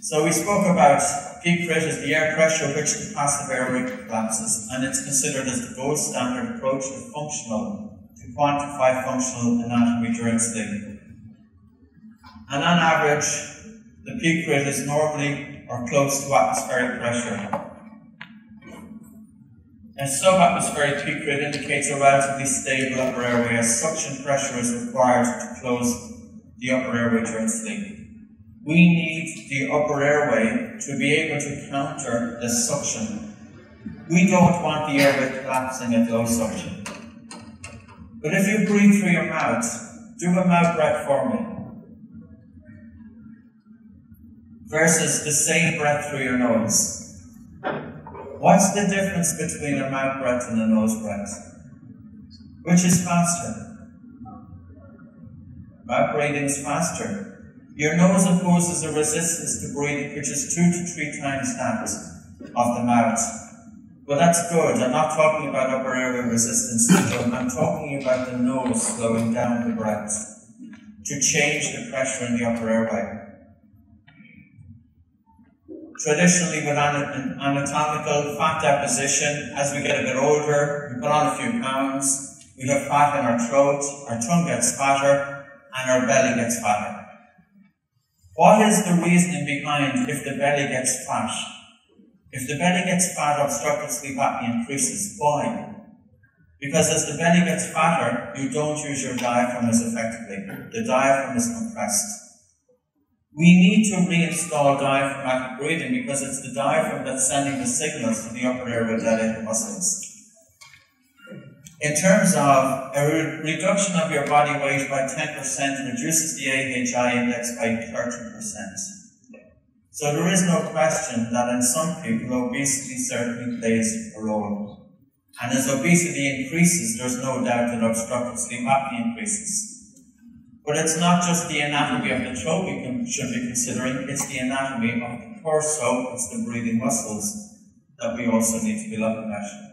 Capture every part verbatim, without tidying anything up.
So we spoke about Pcrit as the air pressure which the passive airway collapses, and it's considered as the gold standard approach to functional, to quantify functional anatomy during sleep. And on average, the Pcrit is normally or close to atmospheric pressure. A subatmospheric Pcrit indicates a relatively stable upper airway as suction pressure is required to close the upper airway during sleep. We need the upper airway to be able to counter the suction. We don't want the airway collapsing at low suction. But if you breathe through your mouth, do a mouth breath for me. Versus the same breath through your nose. What's the difference between a mouth breath and a nose breath? Which is faster? Mouth breathing is faster. Your nose opposes a resistance to breathing which is two to three times that of the mouth. Well, that's good. I'm not talking about upper airway resistance. I'm talking about the nose slowing down the breath to change the pressure in the upper airway. Traditionally, with anatomical fat deposition, as we get a bit older, we put on a few pounds, we have fat in our throat, our tongue gets fatter, and our belly gets fatter. What is the reasoning behind if the belly gets fat? If the belly gets fat, obstructive sleep apnea increases. Why? Because as the belly gets fatter, you don't use your diaphragm as effectively. The diaphragm is compressed. We need to reinstall diaphragmatic breathing because it's the diaphragm that's sending the signals to the upper airway dilator muscles. In terms of a re reduction of your body weight by ten percent reduces the A H I index by thirty percent. So there is no question that in some people obesity certainly plays a role. And as obesity increases, there's no doubt that obstructive sleep apnea increases. But it's not just the anatomy of the throat we can, should be considering, it's the anatomy of the torso, it's the breathing muscles that we also need to be looking at.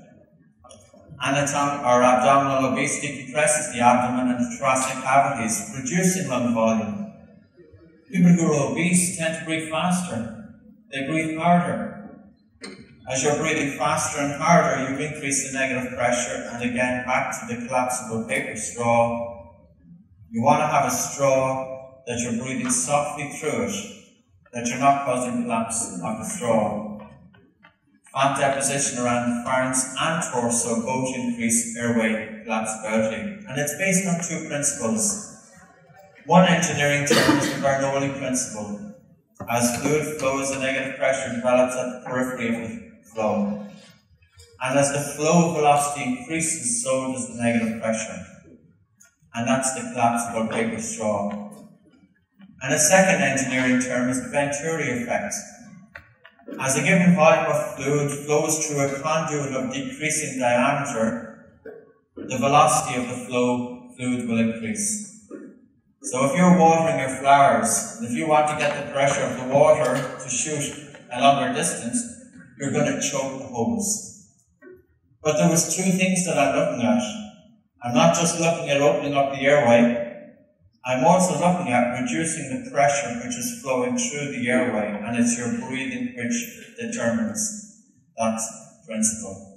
Anatom or abdominal obesity compresses the abdomen and the thoracic cavities, reducing lung volume. People who are obese tend to breathe faster. They breathe harder. As you're breathing faster and harder, you increase the negative pressure, and again, back to the collapsible paper straw. You want to have a straw that you're breathing softly through it, that you're not causing collapse of the straw. Fat deposition around the pharynx and torso both increase airway collapsibility. And it's based on two principles. One engineering term is the Bernoulli principle. As fluid flows, the negative pressure develops at the periphery of the flow. And as the flow velocity increases, so does the negative pressure. And that's the collapsible paper straw. And a second engineering term is the Venturi effect. As a given volume of fluid flows through a conduit of decreasing diameter, the velocity of the flow fluid will increase. So if you're watering your flowers, and if you want to get the pressure of the water to shoot a longer distance, you're going to choke the hose. But there was two things that I'm looking at. I'm not just looking at opening up the airway, I'm also looking at reducing the pressure which is flowing through the airway, and it's your breathing which determines that principle.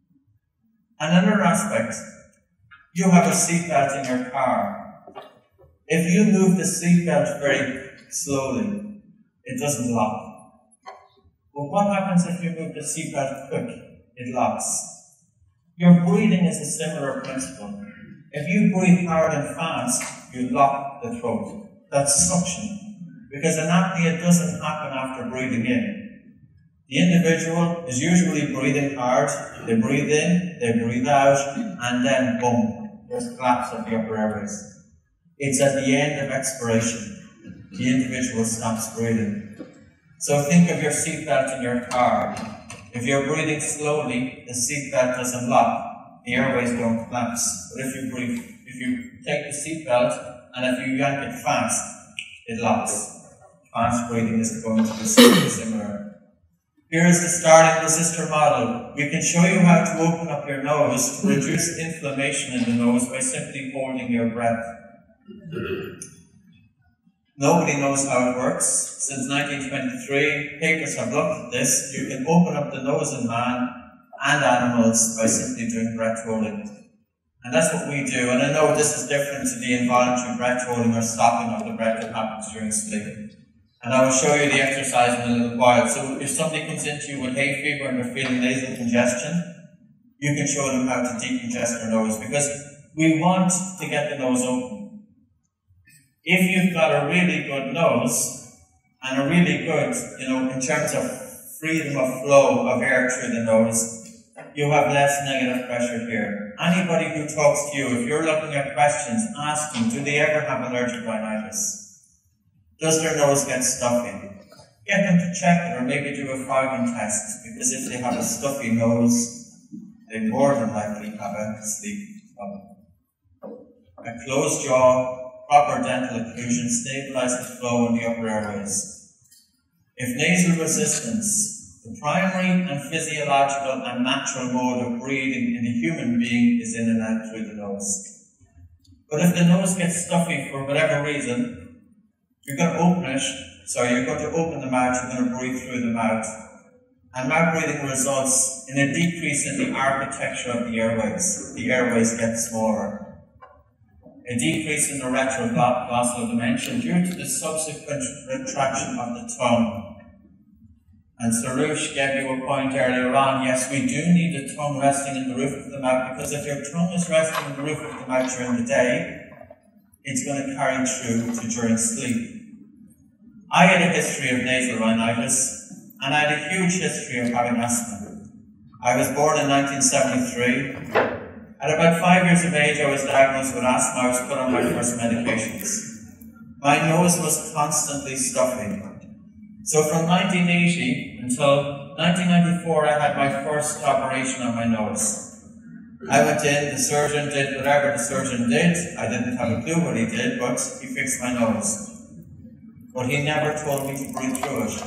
And another aspect, you have a seatbelt in your car. If you move the seatbelt very slowly, it doesn't lock. But what happens if you move the seatbelt quick? It locks. Your breathing is a similar principle. If you breathe hard and fast, you lock the throat. That's suction. Because apnea doesn't happen after breathing in. The individual is usually breathing hard, they breathe in, they breathe out, and then boom, there's collapse of the upper airways. It's at the end of expiration. The individual stops breathing. So think of your seatbelt in your car. If you're breathing slowly, the seatbelt doesn't lock. The airways don't collapse. But if you breathe, if you take the seatbelt and if you yank it fast, it locks. Fast breathing is going to be similar. Here is the starting resistor model. We can show you how to open up your nose to reduce inflammation in the nose by simply holding your breath. Nobody knows how it works. Since nineteen twenty-three, papers have looked at this. You can open up the nose in man and animals by simply doing breath holding. And that's what we do. And I know this is different to the involuntary breath holding or stopping of the breath that happens during sleep. And I will show you the exercise in a little while. So if somebody comes into you with hay fever and they're feeling nasal congestion, you can show them how to decongest their nose, because we want to get the nose open. If you've got a really good nose and a really good, you know, in terms of freedom of flow of air through the nose, you have less negative pressure here. Anybody who talks to you, if you're looking at questions, ask them, do they ever have allergic rhinitis? Does their nose get stuffy? Get them to check it, or maybe do a fogging test, because if they have a stuffy nose, they more than likely have a sleep problem. A closed jaw, proper dental occlusion stabilizes flow in the upper airways. If nasal resistance, the primary and physiological and natural mode of breathing in a human being, is in and out through the nose. But if the nose gets stuffy for whatever reason, you're going to open it, so you're going to open the mouth, you're going to breathe through the mouth. And mouth breathing results in a decrease in the architecture of the airways. The airways get smaller. A decrease in the retroglossal dimension due to the subsequent retraction of the tongue. And Sarush gave you a point earlier on, yes, we do need the tongue resting in the roof of the mouth, because if your tongue is resting in the roof of the mouth during the day, it's going to carry through to during sleep. I had a history of nasal rhinitis, and I had a huge history of having asthma. I was born in nineteen seventy-three. At about five years of age, I was diagnosed with asthma. I was put on my first medications. My nose was constantly stuffy. So from nineteen eighty until nineteen ninety-four, I had my first operation on my nose. I went in, the surgeon did whatever the surgeon did. I didn't have a clue what he did, but he fixed my nose. But he never told me to breathe through it.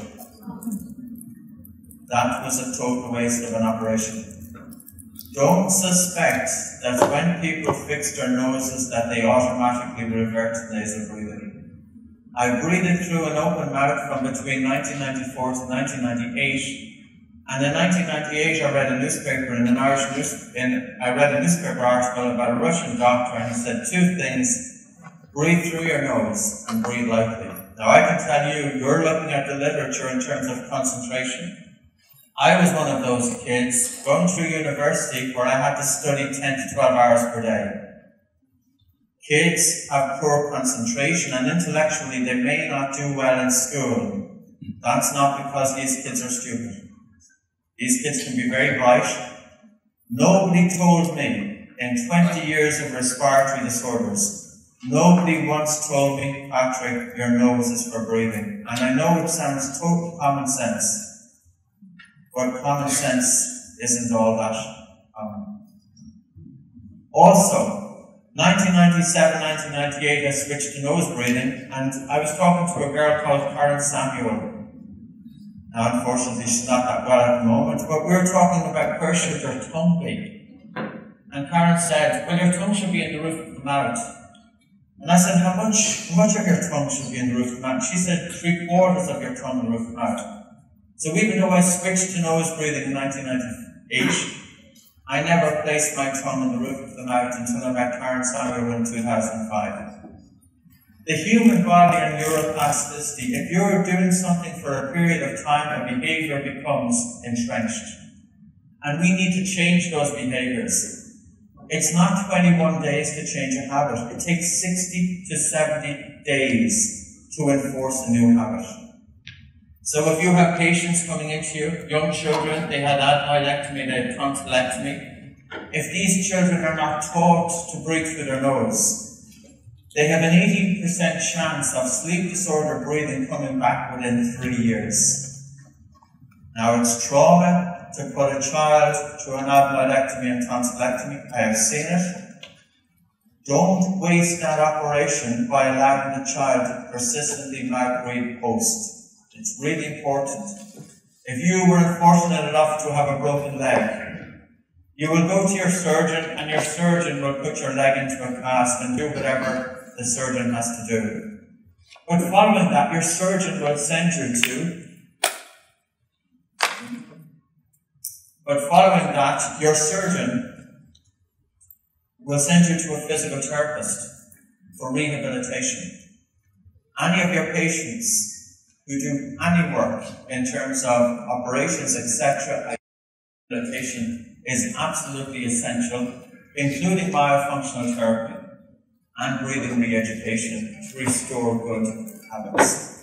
That was a total waste of an operation. Don't suspect that when people fix their noses that they automatically revert to nasal breathing. I breathed through an open mouth from between nineteen ninety-four to nineteen ninety-eight. And in nineteen ninety-eight, I read a newspaper in an Irish news, in, I read a newspaper article about a Russian doctor, and he said two things: breathe through your nose and breathe lightly. Now I can tell you, you're looking at the literature in terms of concentration. I was one of those kids going through university where I had to study ten to twelve hours per day. Kids have poor concentration, and intellectually they may not do well in school. That's not because these kids are stupid. These kids can be very bright. Nobody told me in twenty years of respiratory disorders, nobody once told me, Patrick, your nose is for breathing. And I know it sounds total common sense, but common sense isn't all that common. Also, nineteen ninety-seven, nineteen ninety-eight, I switched to nose breathing, and I was talking to a girl called Karen Samuel. Now, unfortunately, she's not that well at the moment, but we were talking about where should your tongue be. And Karen said, well, your tongue should be in the roof of the mouth. And I said, how much, how much of your tongue should be in the roof of the mouth? She said, three quarters of your tongue in the roof of the mouth. So even though I switched to nose breathing in nineteen ninety-eight, I never placed my tongue in the roof of the mouth until I met Karen Samuel in two thousand five. The human body and neuroplasticity, if you're doing something for a period of time, a behavior becomes entrenched. And we need to change those behaviors. It's not twenty-one days to change a habit. It takes sixty to seventy days to enforce a new habit. So if you have patients coming into you, young children, they had adenoidectomy, they had tonsillectomy. If these children are not taught to breathe through their nose, they have an eighty percent chance of sleep disorder breathing coming back within three years. Now, it's trauma to put a child through an adenoidectomy and tonsillectomy. I have seen it. Don't waste that operation by allowing the child to persistently mouth breathe post. It's really important. If you were unfortunate enough to have a broken leg, you will go to your surgeon, and your surgeon will put your leg into a cast and do whatever the surgeon has to do. But following that, your surgeon will send you to, but following that, your surgeon will send you to a physical therapist for rehabilitation. Any of your patients who do any work in terms of operations, et cetera, rehabilitation is absolutely essential, including biofunctional therapy and breathing re-education to restore good habits.